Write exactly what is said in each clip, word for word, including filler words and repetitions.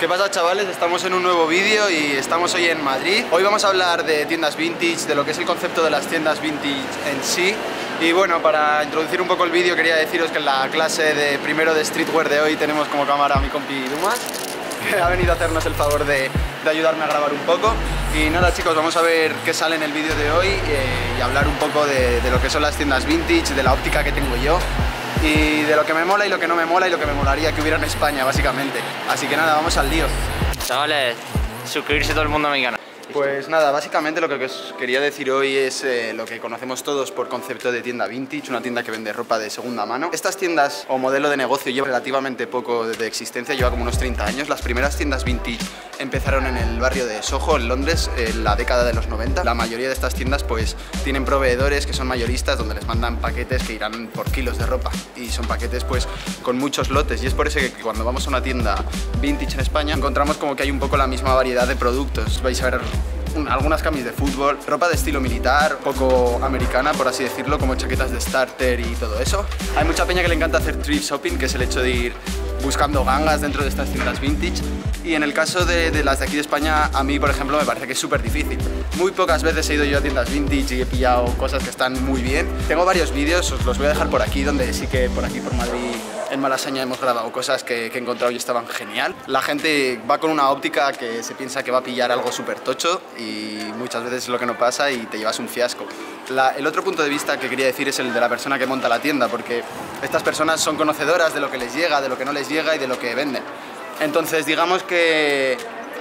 ¿Qué pasa, chavales? Estamos en un nuevo vídeo y estamos hoy en Madrid. Hoy vamos a hablar de tiendas vintage, de lo que es el concepto de las tiendas vintage en sí. Y bueno, para introducir un poco el vídeo quería deciros que en la clase de primero de streetwear de hoy tenemos como cámara a mi compi Dumas, que ha venido a hacernos el favor de, de ayudarme a grabar un poco. Y nada, chicos, vamos a ver qué sale en el vídeo de hoy eh, y hablar un poco de, de lo que son las tiendas vintage, de la óptica que tengo yo y de lo que me mola y lo que no me mola y lo que me molaría que hubiera en España, básicamente. Así que nada, vamos al lío. Chavales, suscribirse todo el mundo a mi canal. Pues nada, básicamente lo que os quería decir hoy es eh, lo que conocemos todos por concepto de tienda vintage, una tienda que vende ropa de segunda mano. Estas tiendas o modelo de negocio llevan relativamente poco de existencia, lleva como unos treinta años. Las primeras tiendas vintage empezaron en el barrio de Soho, en Londres, en la década de los noventa. La mayoría de estas tiendas pues tienen proveedores que son mayoristas donde les mandan paquetes que irán por kilos de ropa y son paquetes pues con muchos lotes, y es por eso que cuando vamos a una tienda vintage en España encontramos como que hay un poco la misma variedad de productos. Vais a ver algunas camisas de fútbol, ropa de estilo militar, poco americana por así decirlo, como chaquetas de starter y todo eso. Hay mucha peña que le encanta hacer thrift shopping, que es el hecho de ir buscando gangas dentro de estas tiendas vintage, y en el caso de, de las de aquí de España, a mí por ejemplo me parece que es súper difícil. Muy pocas veces he ido yo a tiendas vintage y he pillado cosas que están muy bien. Tengo varios vídeos, os los voy a dejar por aquí, donde sí que por aquí por Madrid, en Malasaña, hemos grabado cosas que, que he encontrado y estaban genial. La gente va con una óptica que se piensa que va a pillar algo súper tocho y muchas veces es lo que no pasa y te llevas un fiasco. La, el otro punto de vista que quería decir es el de la persona que monta la tienda, porque estas personas son conocedoras de lo que les llega, de lo que no les llega y de lo que venden. Entonces digamos que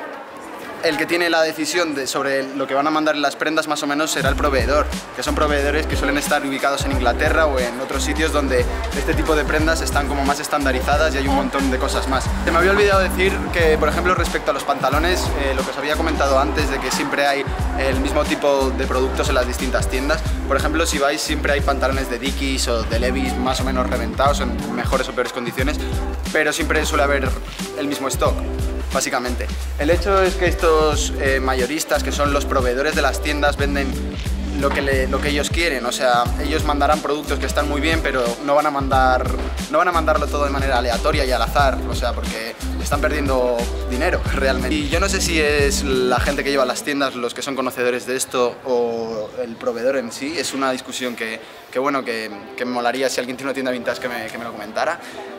el que tiene la decisión de, sobre lo que van a mandar en las prendas más o menos será el proveedor, que son proveedores que suelen estar ubicados en Inglaterra o en otros sitios donde este tipo de prendas están como más estandarizadas y hay un montón de cosas más. Se me había olvidado decir que, por ejemplo, respecto a los pantalones, eh, lo que os había comentado antes de que siempre hay el mismo tipo de productos en las distintas tiendas. Por ejemplo, si vais, siempre hay pantalones de Dickies o de Levi's más o menos reventados en mejores o peores condiciones, pero siempre suele haber el mismo stock, básicamente. El hecho es que estos eh, mayoristas, que son los proveedores de las tiendas, venden lo que, le, lo que ellos quieren. O sea, ellos mandarán productos que están muy bien, pero no van a mandar, no van a mandarlo todo de manera aleatoria y al azar, o sea, porque están perdiendo dinero realmente. Y yo no sé si es la gente que lleva las tiendas los que son conocedores de esto o el proveedor en sí. Es una discusión que, que bueno, que, que me molaría si alguien tiene una tienda vintage que me, que me lo comentara.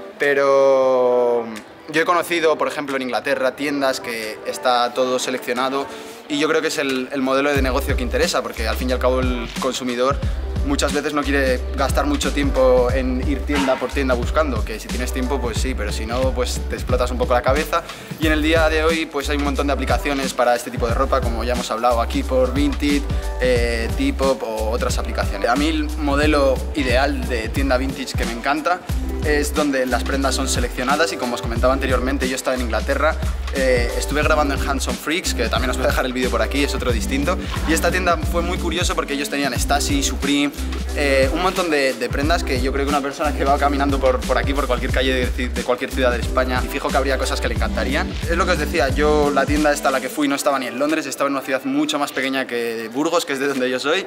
Pero yo he conocido, por ejemplo, en Inglaterra, tiendas que está todo seleccionado y yo creo que es el, el modelo de negocio que interesa, porque al fin y al cabo el consumidor muchas veces no quiere gastar mucho tiempo en ir tienda por tienda buscando, que si tienes tiempo pues sí, pero si no pues te explotas un poco la cabeza. Y en el día de hoy pues hay un montón de aplicaciones para este tipo de ropa, como ya hemos hablado aquí por Vinted, eh, Depop o otras aplicaciones. A mí el modelo ideal de tienda vintage que me encanta es donde las prendas son seleccionadas y, como os comentaba anteriormente, yo estaba en Inglaterra, eh, estuve grabando en Hands On Freaks, que también os voy a dejar el vídeo por aquí, es otro distinto, y esta tienda fue muy curioso porque ellos tenían Stasi, Supreme, eh, un montón de, de prendas que yo creo que una persona que va caminando por, por aquí, por cualquier calle de, de cualquier ciudad de España, y fijo que habría cosas que le encantarían. Es lo que os decía, yo la tienda esta a la que fui no estaba ni en Londres, estaba en una ciudad mucho más pequeña que Burgos, que es de donde yo soy,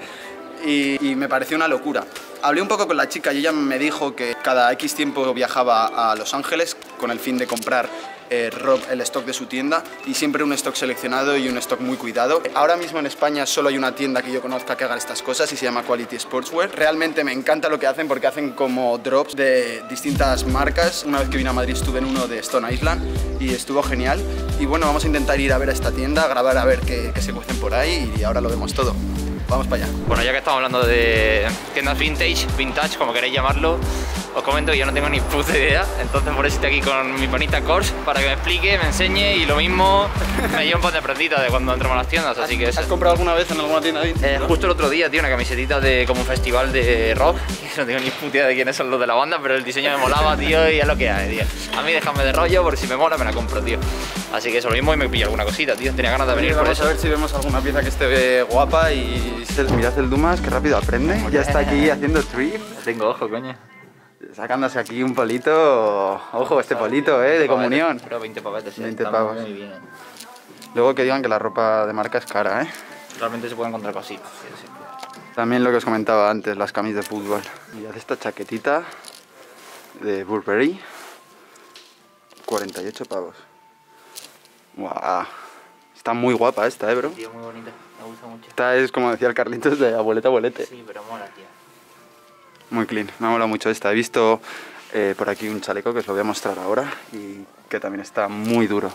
Y, y me pareció una locura. Hablé un poco con la chica y ella me dijo que cada X tiempo viajaba a Los Ángeles con el fin de comprar eh, el stock de su tienda, y siempre un stock seleccionado y un stock muy cuidado. Ahora mismo en España solo hay una tienda que yo conozca que haga estas cosas y se llama Quality Sportswear. Realmente me encanta lo que hacen porque hacen como drops de distintas marcas. Una vez que vine a Madrid estuve en uno de Stone Island y estuvo genial. Y bueno, vamos a intentar ir a ver a esta tienda, a grabar a ver qué, qué se cuecen por ahí, y ahora lo vemos todo. Vamos para allá. Bueno, ya que estamos hablando de tiendas vintage, vintage, como queréis llamarlo, os comento que yo no tengo ni puta idea, entonces por eso estoy aquí con mi panita Kors para que me explique, me enseñe, y lo mismo me llevo un par de prenditas de cuando entramos a las tiendas, así que... ¿Has comprado alguna vez en alguna tienda vintage? Eh, justo el otro día, tío, una camisetita de como un festival de rock, no tengo ni puta idea de quiénes son los de la banda, pero el diseño me molaba, tío, y es lo que hay, tío. A mí déjame de rollo, porque si me mola me la compro, tío. Así que eso, lo mismo, y me pillo alguna cosita, tío, tenía ganas de venir por eso. Vamos a ver si vemos alguna pieza que esté guapa. Y mirad el Dumas, que rápido aprende. Ya está aquí haciendo thrift. Tengo ojo, coño. Sacándose aquí un polito. Ojo, este polito, eh, de comunión. Pero veinte pavetes, sí, veinte pavos. Muy bien. Luego que digan que la ropa de marca es cara, eh. Realmente se puede encontrar cositas. Sí, sí. También lo que os comentaba antes, las camisas de fútbol. Mirad esta chaquetita de Burberry. cuarenta y ocho pavos. Guau. Está muy guapa esta, eh, bro. Tío, muy bonita, me gusta mucho. Esta es, como decía el Carlitos, de abueleta abuelete. Sí, pero mola, tío. Muy clean, me ha molado mucho esta. He visto eh, por aquí un chaleco que os lo voy a mostrar ahora y que también está muy duro.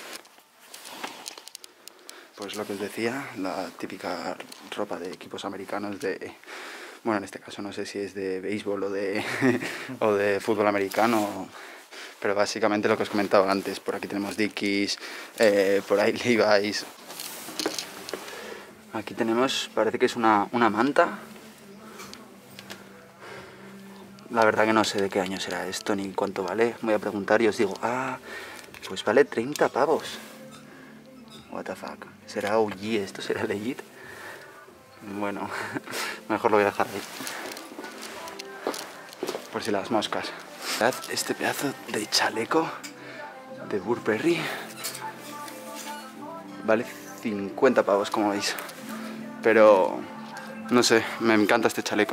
Pues lo que os decía, la típica ropa de equipos americanos de... Bueno, en este caso no sé si es de béisbol o de, o de fútbol americano, pero básicamente lo que os comentaba antes. Por aquí tenemos Dickies, eh, por ahí Levi's. Aquí tenemos, parece que es una, una manta. La verdad que no sé de qué año será esto ni cuánto vale. Voy a preguntar y os digo, ah, pues vale treinta pavos. What the fuck. ¿Será O G esto? ¿Será legit? Bueno, mejor lo voy a dejar ahí. Por si las moscas. Este pedazo de chaleco de Burberry vale cincuenta pavos, como veis. Pero, no sé, me encanta este chaleco.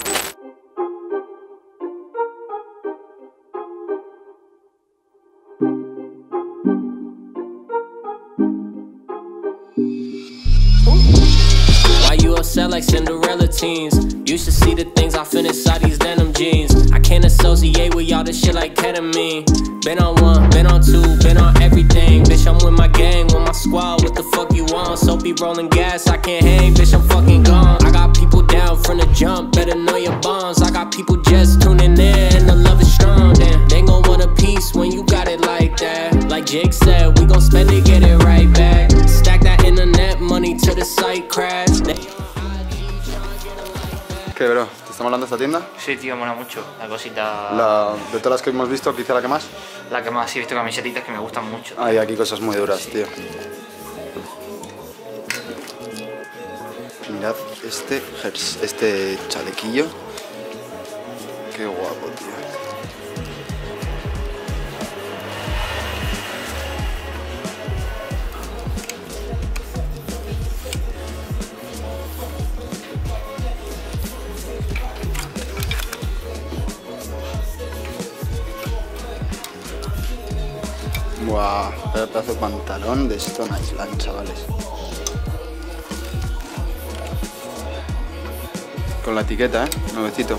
Upset like Cinderella teens. You should see the things I fit inside these denim jeans. I can't associate with y'all this shit like ketamine. Been on one, been on two, been on everything. Bitch, I'm with my gang, with my squad. What the fuck you want? Soapy rolling gas, I can't hang. Bitch, I'm fucking gone. I got people down from the jump. Better know your bonds. I got people just tuning in, and the love is strong. Damn, they gon' want a piece when you got it like that. Like Jake said, we gon' spend it, get it right back. Stack that internet money till the site crash. ¿Qué, bro? ¿Te está molando esta tienda? Sí, tío, mola mucho. La cosita... La, de todas las que hemos visto, quizá la que más. La que más, sí, he visto camisetitas que me gustan mucho. Hay aquí cosas muy duras, sí. Tío. Mirad este, este chalequillo. Qué guapo, tío. Guau, el pedazo de pantalón de Stone Island, chavales. Con la etiqueta, ¿eh? Nuevecito.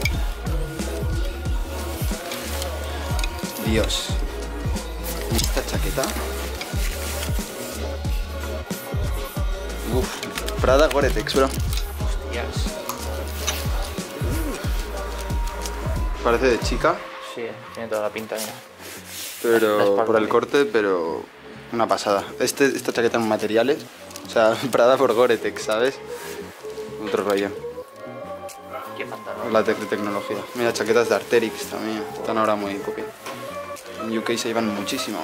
Dios. ¿Y esta chaqueta? Uf, Prada Gore-Tex, bro. Hostias. Parece de chica. Sí, tiene toda la pinta, mira. Pero por el corte, pero una pasada. Este, esta chaqueta en materiales, o sea, Prada por Gore-Tex, ¿sabes? Otro rollo. Qué pantalón. La te de tecnología. Mira, chaquetas de Arc'teryx también. Están ahora muy copy. En U K se llevan muchísimo.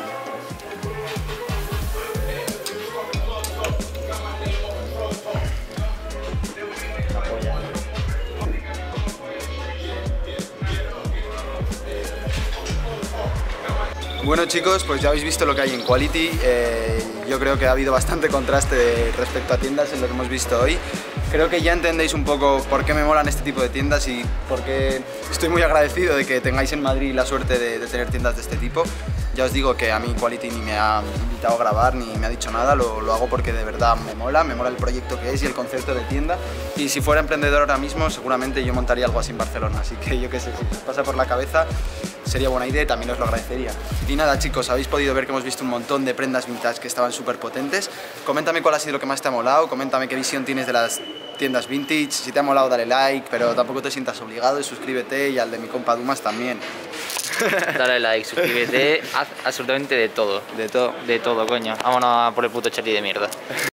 Bueno, chicos, pues ya habéis visto lo que hay en Quality. Eh, yo creo que ha habido bastante contraste respecto a tiendas en lo que hemos visto hoy. Creo que ya entendéis un poco por qué me molan este tipo de tiendas y por qué estoy muy agradecido de que tengáis en Madrid la suerte de, de tener tiendas de este tipo. Ya os digo que a mí Quality ni me ha invitado a grabar ni me ha dicho nada, lo, lo hago porque de verdad me mola, me mola el proyecto que es y el concepto de tienda. Y si fuera emprendedor ahora mismo, seguramente yo montaría algo así en Barcelona, así que yo qué sé, si os pasa por la cabeza, sería buena idea y también os lo agradecería. Y nada, chicos, habéis podido ver que hemos visto un montón de prendas vintage que estaban súper potentes. Coméntame cuál ha sido lo que más te ha molado, coméntame qué visión tienes de las tiendas vintage, si te ha molado dale like, pero tampoco te sientas obligado y suscríbete, y al de mi compa Dumas también. Dale like, suscríbete, haz absolutamente de todo. De todo. De todo, coño. Vámonos a por el puto Charlie de mierda.